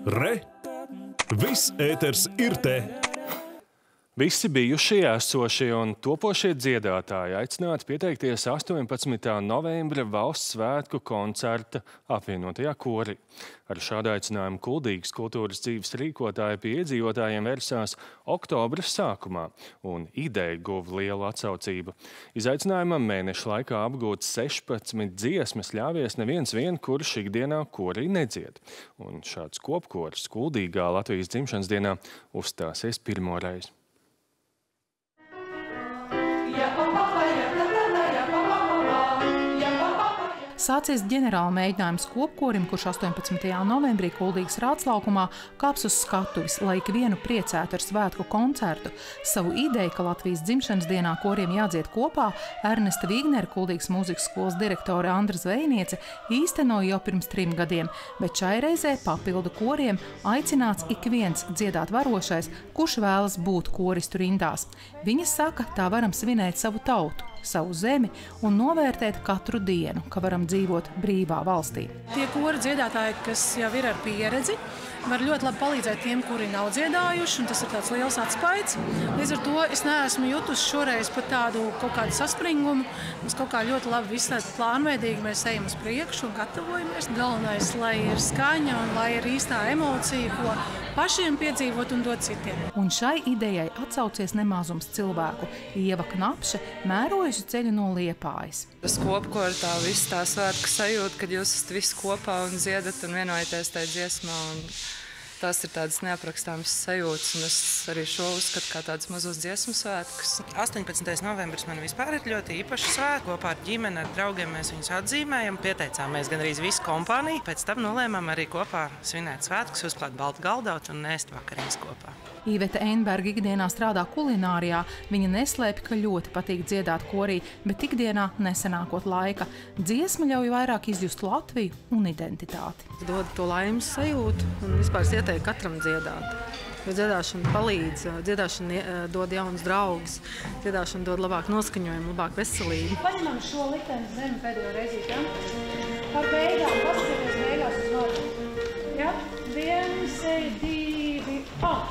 Re! Viss ēters ir te! Visi bijušie, esošie un topošie dziedātāji aicināti pieteikties 18. novembra valsts svētku koncerta apvienotajā korī. Ar šādu aicinājumu Kuldīgas kultūras dzīves rīkotāji pie iedzīvotājiem vērsās oktobra sākumā, un ideja guva lielu atsaucību. Izaicinājumam mēneša laikā apgūt 16 dziesmas ļāvies neviens vien, kurš ikdienā korī nedzied. Un šāds kopkors Kuldīgā Latvijas dzimšanas dienā uzstāsies pirmoreiz. Sācies ģenerāla mēģinājums kopkorim, kurš 18. novembrī Kuldīgas Rātslaukumā kāps uz skatuves, lai ikvienu priecētu ar svētku koncertu. Savu ideju, ka Latvijas dzimšanas dienā koriem jādzied kopā, Ernesta Vīgnera, Kuldīgas mūzikas skolas direktore Andra Zvejniece, īstenoja jau pirms 3 gadiem, bet šai reizē papildu koriem aicināts ik viens dziedāt varošais, kurš vēlas būt koristu rindās. Viņa saka, tā varam svinēt savu tautu, savu zemi un novērtēt katru dienu, ka varam dzīvot brīvā valstī. Tie kora dziedātāji, kas jau ir ar pieredzi, var ļoti labi palīdzēt tiem, kuri nav dziedājuši, un tas ir tāds liels atspaids. Līdz ar to es neesmu jutusi šoreiz pat tādu kaut kādu saspringumu. Mums kaut kā ļoti labi viss tāds plānveidīgi, mēs ejam uz priekšu un gatavojamies. Galvenais, lai ir skaņa un lai ir īstā emocija, ko pašiem piedzīvot un dot citiem. Un šai idejai atsaucies nemazums cilvēku. Ieva Knapše mērojusi ceļu no Liepājas. Tas kopkori tā viss tā svētku sajūta, kad jūs esat visi kopā un dziedat un vienojaties tajā dziesmā. Tās ir tādas neaprakstāmas sajūtas, un es arī šo uzskatu kā tādus mazus dziesmu svētkus. 18. novembris man vispār ir ļoti īpaši svētki. Kopā ar ģimeni, ar draugiem mēs viņus atzīmējam. Pieteicāmies gan arī visu kompāniju. Pēc tam nolēmām arī kopā svinēt svētkus, uzklāt baltu galdaut un ēst vakariņas kopā. Iveta Einberga ikdienā strādā kulinārijā. Viņa neslēpj, ka ļoti patīk dziedāt korī, bet ikdienā nesenākot laika. Dziesma ļauj vairāk izjust Latviju un identitāti. Dod to laimes sajūtu un vispār ieteiktu katram dziedāt. Jo dziedāšana palīdz, dziedāšana dod jaunas draugus, dziedāšana dod labāku noskaņojumu, labāku veselību. Paņemam šo likteņu zemi pēdējo reizīti, ja? Par beigām, paskatieties beigās uz vārdu. Ja? 1, 2,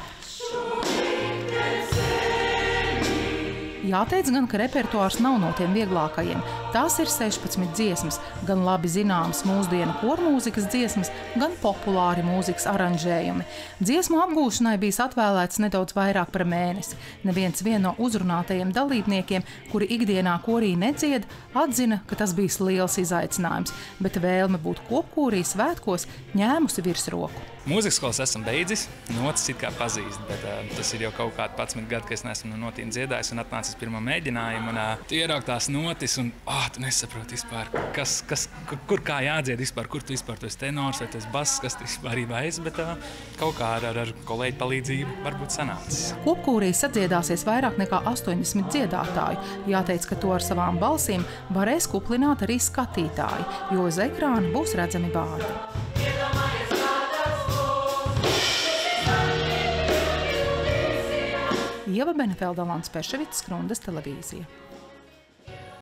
Jāteic gan, ka repertuārs nav no tiem vieglākajiem. Tās ir 16 dziesmas, gan labi zināmas mūsdienu kormūzikas dziesmas, gan populāri mūzikas aranžējumi. Dziesmu apgūšanai bijis atvēlēts nedaudz vairāk par mēnesi. Neviens no uzrunātajiem dalībniekiem, kuri ikdienā korī nedzied, atzina, ka tas bijis liels izaicinājums, bet vēlme būt kopkorī svētkos ņēmusi virsroku. Mūzikas skolas esam beidzis, notis it kā pazīst, bet tas ir jau kaut kādi 11 gadi, ka es neesmu no notīm dziedājis un atnācis pirmo mēģinājumu. Tu ieraugi tās notis un tu nesaproti vispār, kur kā jādzied vispār, kur tu vispār tu esi tenors vai tu esi bass, kas tu vispārībā esi, bet kaut kā ar kolēģu palīdzību varbūt sanācis. Kopkorī sadziedāsies vairāk nekā 80 dziedātāju. Jāteic, ka to ar savām balsīm varēs kuplināt arī skatītāji, jo uz ekrāna būs redzami vārdi. Ieva Benefelda, Lants Perševics, Skrundas televīzija.